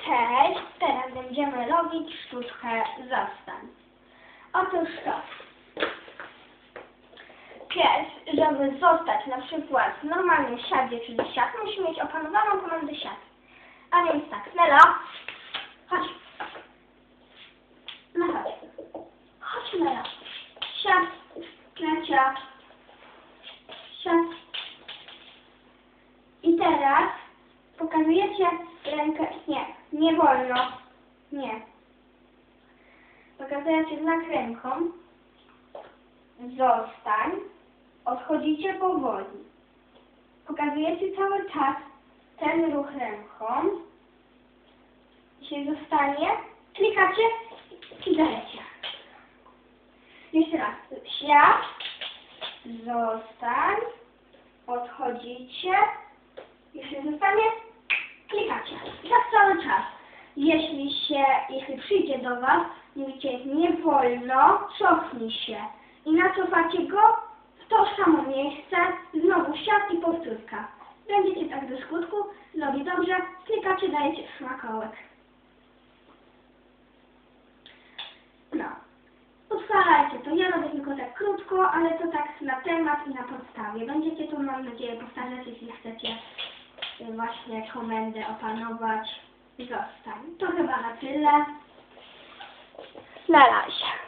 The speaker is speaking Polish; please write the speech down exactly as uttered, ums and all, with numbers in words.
Cześć, teraz będziemy robić sztuczkę zostań. Otóż to. Pies, żeby zostać na przykład w normalnym siadzie, czyli siad, musi mieć opanowaną komendę siad. A więc tak, Nela, chodź. No chodź. Chodź, Nela. Siad, Necia. Siad. I teraz pokazujecie rękę, nie, nie wolno, nie. Pokazujecie znak ręką, zostań, odchodzicie powoli. Pokazujecie cały czas ten ruch ręką. Jeśli zostanie, klikacie i dajecie. Jeszcze raz, siad, zostań, odchodzicie, jeśli zostanie, klikacie. I tak cały czas. Jeśli się, jeśli przyjdzie do Was, mówicie nie wolno, cofnij się. I nacofacie go w to samo miejsce, znowu siad i powtórka. Będziecie tak do skutku, zrobi dobrze, klikacie, dajecie smakołek. No. Utrwalajcie to. Ja robię tylko tak krótko, ale to tak na temat i na podstawie. Będziecie to, mam nadzieję, powtarzać, jeśli chcecie właśnie komendę opanować. Zostań. To chyba na tyle. Na razie.